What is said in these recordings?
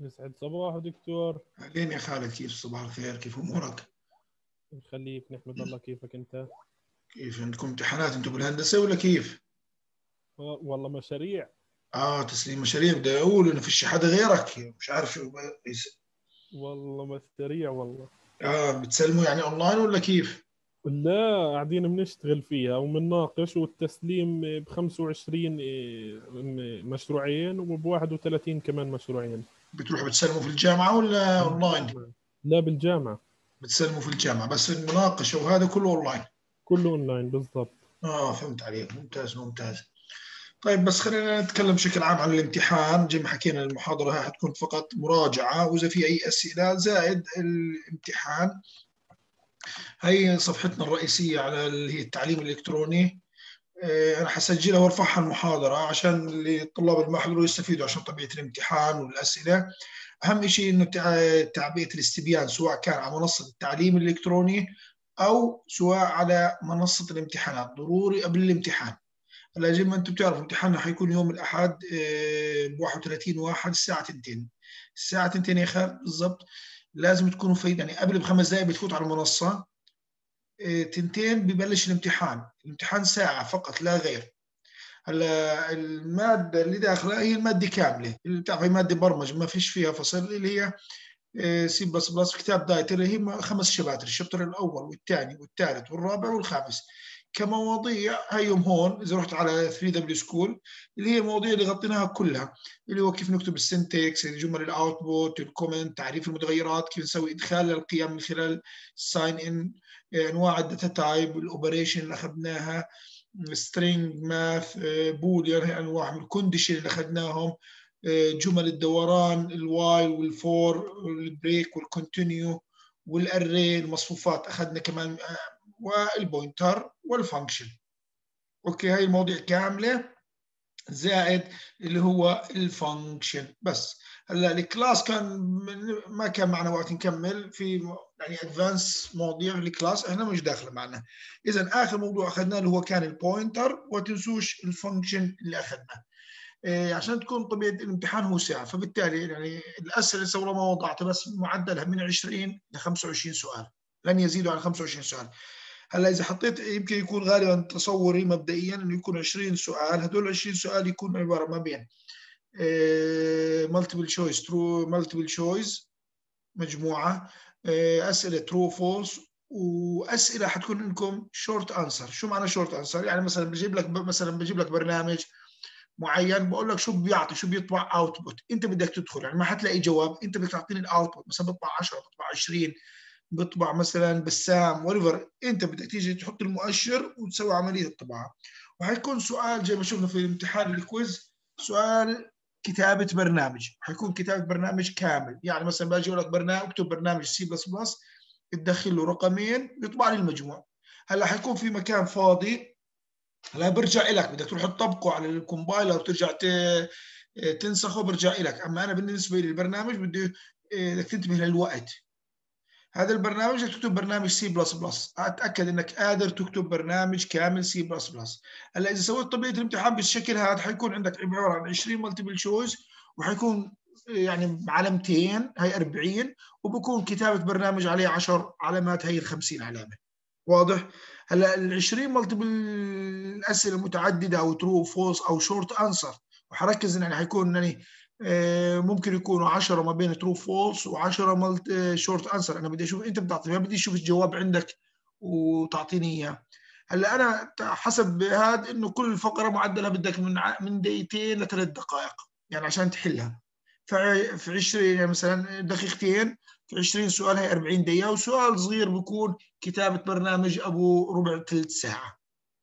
يسعد صباح دكتور. أهلين يا خالد، كيف؟ صباح الخير، كيف أمورك؟ يخليك، نحمد الله. كيفك أنت؟ كيف عندكم امتحانات أنتم بالهندسة ولا كيف؟ والله مشاريع. تسليم مشاريع. بدي أقول إنه فيش حدا غيرك، مش عارف شو والله مشاريع والله. بتسلموا يعني أونلاين ولا كيف؟ لا، قاعدين بنشتغل فيها وبنناقش، والتسليم ب 25 مشروعين، وب 31 كمان مشروعين. بتروحوا بتسلموا في الجامعة ولا أونلاين؟ بالجامعة. لا، بالجامعة. بتسلموا في الجامعة بس المناقشة وهذا كله أونلاين. كله أونلاين بالضبط. فهمت عليك، ممتاز ممتاز. طيب بس خلينا نتكلم بشكل عام عن الامتحان. زي ما حكينا المحاضرة هاي حتكون فقط مراجعة، وإذا في أي أسئلة زائد الامتحان. هي صفحتنا الرئيسية على اللي هي التعليم الإلكتروني. أنا حسجلها وارفعها المحاضرة عشان الطلاب اللي ما حضروا يستفيدوا، عشان طبيعة الامتحان والأسئلة. أهم شيء إنه تعبئة الاستبيان، سواء كان على منصة التعليم الإلكتروني أو سواء على منصة الامتحانات، ضروري قبل الامتحان. هلا زي ما أنتم بتعرفوا امتحاننا حيكون يوم الأحد ب 31/1 الساعة 2. الساعة 2 يا خالد بالضبط. لازم تكونوا في يعني قبل ب5 دقائق بتفوت على المنصة. 2 ببلش الامتحان ساعة فقط لا غير. هلا المادة اللي داخلة هي المادة كاملة، اللي بتعرف هي مادة برمجة ما فيش فيها فصل، اللي هي سي بلس بلس. كتاب دايتر هي 5 شباتر، الشابتر الأول والثاني والثالث والرابع والخامس. كمواضيع هيهم هون إذا رحت على 3W سكول، اللي هي المواضيع اللي غطيناها كلها، اللي هو كيف نكتب السنتكس، الجمل الاوتبوت، الكومنت، تعريف المتغيرات، كيف نسوي ادخال للقيم من خلال الساين ان، انواع الداتا تايب، الاوبريشن اللي اخذناها، سترينج، ماث، بوليان، هي انواع من الكونديشن اللي اخذناهم، جمل الدوران، الوايل والفور والبريك والكونتينيو والاري، المصفوفات اخذنا كمان، والبوينتر والفانكشن. اوكي، هاي المواضيع كامله زائد اللي هو الفانكشن بس. هلا الكلاس كان ما كان معنا وقت نكمل في يعني ادفانس مواضيع الكلاس، احنا مش داخله معنا. اذا اخر موضوع اخذناه اللي هو كان البوينتر، وتنسوش الفانكشن اللي اخذناه. عشان تكون طبيعه الامتحان هو ساعه، فبالتالي يعني الاسئله لسه والله ما وضعتها، بس معدلها من 20 ل 25 سؤال، لن يزيدوا عن 25 سؤال. هلا اذا حطيت يمكن يكون غالبا تصوري مبدئيا انه يكون 20 سؤال، هدول 20 سؤال يكون عباره ما بين مالتيبل تشويس، ترو مالتيبل تشويس مجموعه، اسئله ترو فولس، واسئله حتكون لكم شورت انسر. شو معنى شورت انسر؟ يعني مثلا بجيب لك برنامج معين، بقول لك شو بيعطي، شو بيطبع اوتبوت، انت بدك تدخل يعني ما حتلاقي جواب، انت بدك تعطيني الاوتبوت، مثلا بيطبع 10، بيطبع 20، بيطبع مثلا بسام وريفر، انت بدك تيجي تحط المؤشر وتسوي عمليه الطباعه. وحيكون سؤال زي ما شفنا في الامتحان الكويز، سؤال كتابه برنامج، حيكون كتابه برنامج كامل. يعني مثلا باجي اقول لك برنامج، اكتب برنامج سي بلس بلس، تدخل له رقمين بيطبع لي المجموع. هلا حيكون في مكان فاضي، هلا برجع لك، بدك تروح تطبقه على الكومبايلر وترجع تنسخه، برجع لك. اما انا بالنسبه لي البرنامج بدي بدك تنتبه للوقت. هذا البرنامج بدك تكتب برنامج سي بلس بلس، اتاكد انك قادر تكتب برنامج كامل سي بلس بلس. هلا اذا سويت طبيعه الامتحان بالشكل هذا، حيكون عندك عباره عن 20 مالتيبل تشويس، وحيكون يعني علامتين هي 40، وبكون كتابه برنامج عليه 10 علامات، هي ال 50 علامه. واضح؟ هلا ال 20 مالتيبل الاسئله متعدده او ترو فولس او شورت انسر، وحركز ان يعني حيكون يعني ممكن يكونوا 10 ما بين ترو فولس و10 مالت شورت انسر. انا بدي اشوف انت بتعطي، بدي اشوف الجواب عندك وتعطيني اياه. هلا انا حسب هذا انه كل فقره معدلها بدك من دقيقتين ل3 دقائق يعني عشان تحلها. في 20 يعني مثلا دقيقتين، في 20 سؤال هي 40 دقيقه، وسؤال صغير بيكون كتابه برنامج ابو ربع ثلث ساعه.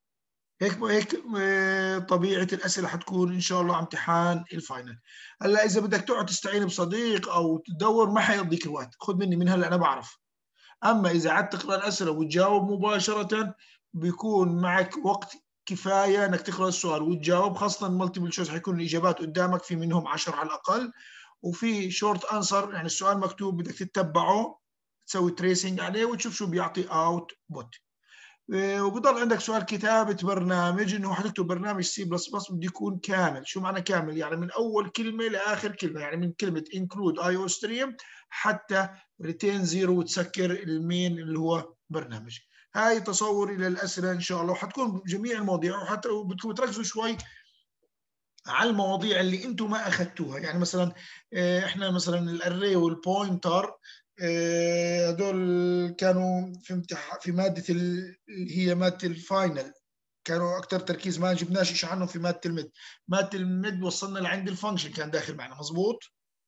هيك طبيعه الاسئله حتكون ان شاء الله على امتحان الفاينل. هلا اذا بدك تقعد تستعين بصديق او تدور ما حيضيك الوقت، خذ مني من هلا انا بعرف. اما اذا قعدت تقرا الاسئله وتجاوب مباشره، بيكون معك وقت كفايه انك تقرا السؤال وتجاوب، خاصه المالتيبل تشويس حيكون الاجابات قدامك، في منهم 10 على الاقل، وفي شورت انسر يعني السؤال مكتوب بدك تتبعه، تسوي تريسنج عليه وتشوف شو بيعطي اوت بوت. وبضل عندك سؤال كتابة برنامج، انه حتكتب برنامج سي بلس بلس بده يكون كامل. شو معنى كامل؟ يعني من اول كلمة لاخر كلمة، يعني من كلمة include IO stream حتى retain zero وتسكر المين اللي هو برنامج. هاي تصوري للأسئلة ان شاء الله، وحتكون جميع المواضيع، وحتى بدكم تركزوا شوي على المواضيع اللي انتم ما اخذتوها. يعني مثلا احنا مثلا الاري والبوينتر هدول كانوا في ماده اللي هي ماده الفاينل، كانوا اكثر تركيز، ما جبناش شيء عنهم في ماده الميد. ماده الميد وصلنا لعند الفانكشن كان داخل معنا، مزبوط؟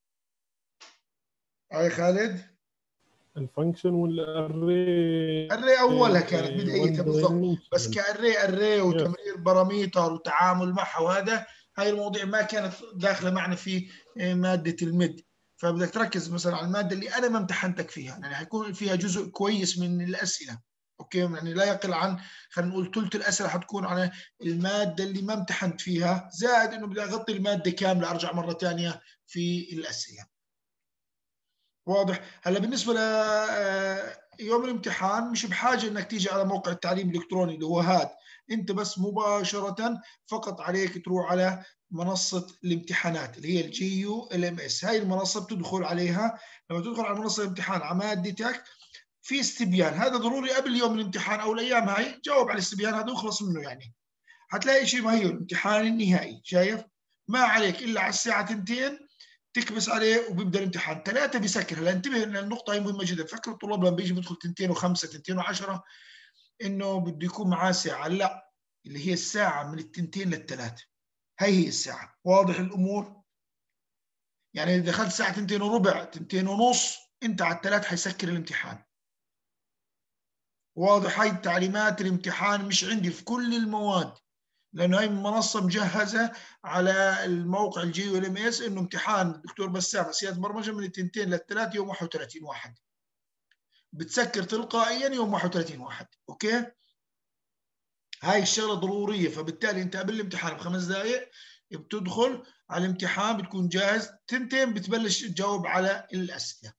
هاي خالد، الفانكشن والاري الري اولها كانت بدايتها بالضبط، بس والدايمنشن. كاري يس. وتمرير باراميتر وتعامل معها، وهذا هاي المواضيع ما كانت داخله معنا في ماده الميد. فبدك تركز مثلا على الماده اللي انا ما امتحنتك فيها، يعني حيكون فيها جزء كويس من الاسئله. اوكي، يعني لا يقل عن، خلينا نقول ثلث الاسئله حتكون على الماده اللي ما امتحنت فيها، زائد انه بدي اغطي الماده كامله، ارجع مره ثانيه في الاسئله. واضح؟ هلا بالنسبه ل يوم الامتحان مش بحاجه انك تيجي على موقع التعليم الالكتروني اللي هو هاد، انت بس مباشره فقط عليك تروح على منصه الامتحانات اللي هي الجي يو ال ام اس. هاي المنصه بتدخل عليها، لما تدخل على منصه الامتحان على مادتك في استبيان، هذا ضروري قبل يوم الامتحان او الايام هاي جاوب على الاستبيان هذا واخلص منه. يعني هتلاقي شيء، ما هي الامتحان النهائي، شايف؟ ما عليك الا على الساعه 2 تكبس عليه وبيبدا الامتحان. 3 بيسكر. هلا انتبه لان النقطه هي مهمه جدا. فكر الطلاب لما بيجي بيدخل 2 و5 2 و10 انه بده يكون معاه ساعه، لا، اللي هي الساعه من التنتين للثلاث، هي الساعه. واضح الامور؟ يعني اذا دخلت الساعه 2 وربع 2 ونص، انت على الثلاث حيسكر الامتحان. واضح؟ هاي التعليمات الامتحان مش عندي في كل المواد، لانه هي المنصه مجهزه على الموقع الجي ال ام اس انه امتحان الدكتور بسام اساسيات برمجه من التنتين للثلاث يوم 31 واحد، بتسكر تلقائيا يوم 31 واحد. اوكي، هاي الشغله ضروريه. فبالتالي انت قبل الامتحان ب5 دقائق بتدخل على الامتحان، بتكون جاهز، تنتين بتبلش تجاوب على الاسئله،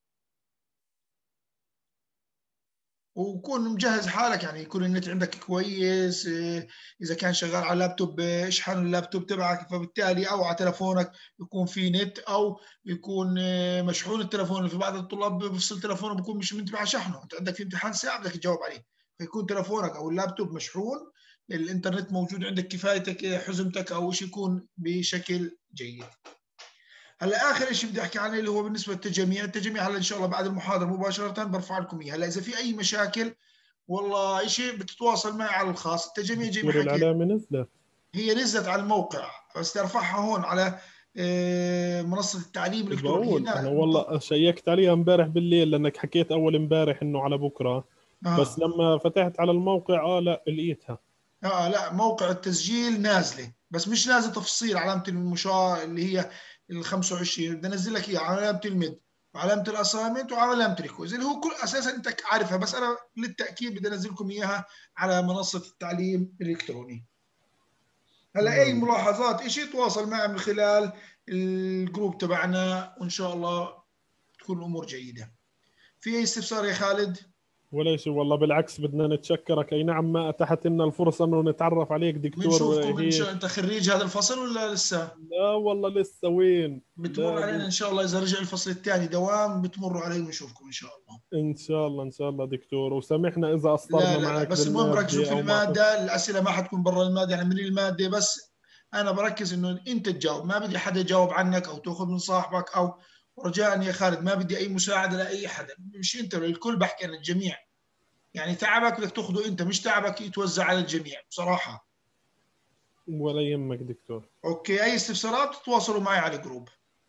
وكون مجهز حالك، يعني يكون النت عندك كويس. اذا كان شغال على لابتوب اشحن اللابتوب تبعك، فبالتالي او على تلفونك يكون في نت، او يكون مشحون التلفون. في بعض الطلاب بفصل تلفونه بكون مش منتبه على شحنه، انت عندك في امتحان ساعه بدك تجاوب عليه، فيكون تلفونك او اللابتوب مشحون، الانترنت موجود عندك كفايتك حزمتك او شيء، يكون بشكل جيد. هلا اخر شيء بدي احكي عنه اللي هو بالنسبه للتجاميع. التجاميع هلا ان شاء الله بعد المحاضره مباشره برفع لكم اياها. هلا اذا في اي مشاكل والله شيء بتتواصل معي على الخاص. التجاميع زي ما دكتور حكيت العلامة نزلت. هي نزلت على الموقع، بس ترفعها هون على منصه التعليم الالكتروني بقول انا هنا والله شيكت عليها امبارح بالليل لانك حكيت اول امبارح انه على بكره، بس اه لما فتحت على الموقع لا لقيتها. لا، موقع التسجيل نازله، بس مش نازل تفصيل علامه المشاة اللي هي ال 25. بدي انزل لك اياها علامه المد وعلامه الاسايمنت وعلامه الكويز اللي هو كل اساسا انت عارفها، بس انا للتاكيد بدي انزل لكم اياها على منصه التعليم الالكتروني. هلا اي تمام. ملاحظات شيء تواصل معي من خلال الجروب تبعنا، وان شاء الله تكون الامور جيده. في اي استفسار يا خالد؟ ولا شيء والله، بالعكس بدنا نتشكرك. اي نعم ما اتاحت لنا الفرصة انه نتعرف عليك دكتور بنشوفكم ان شاء. هيك. انت خريج هذا الفصل ولا لسه؟ لا والله لسه، وين بتمر لا علينا ان شاء الله، اذا رجع الفصل الثاني دوام بتمروا علي ونشوفكم ان شاء الله. ان شاء الله ان شاء الله دكتور، وسامحنا اذا لا قصرنا لا لا، معك بس المهم ركزوا بالمادة في او ما أعطيت. الماده، الاسئله ما حتكون برا الماده، يعني من الماده بس. انا بركز انه انت تجاوب، ما بدي حدا يجاوب عنك او تاخذ من صاحبك، او رجاء يا خالد ما بدي اي مساعده لاي حدا، مش انت للكل، بحكي عن الجميع. يعني تعبك بدك تاخذه انت، مش تعبك يتوزع على الجميع بصراحه. ولا يهمك دكتور. اوكي، اي استفسارات تواصلوا معي على الجروب.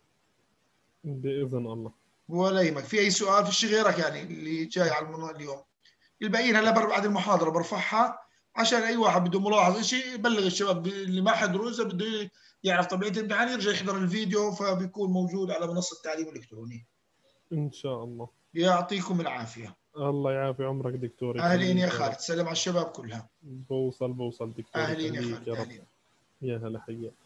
بإذن الله. ولا يهمك. في اي سؤال في الشيء غيرك يعني اللي جاي على اليوم؟ الباقيين هلا بعد المحاضره برفعها عشان اي واحد بده ملاحظ شيء يبلغ الشباب اللي ما حضروا، اذا بده يعرف طبيعه الامتحان يرجع يحضر الفيديو، فبيكون موجود على منصه التعليم الالكتروني. إن شاء الله. يعطيكم العافيه. الله يعافي عمرك دكتور، اهلين يا يخليك يا خالد، رب. سلم على الشباب كلها. بوصل دكتور، اهلين يا يخليك خالد، يا رب. اهلين. يا هلا حياك.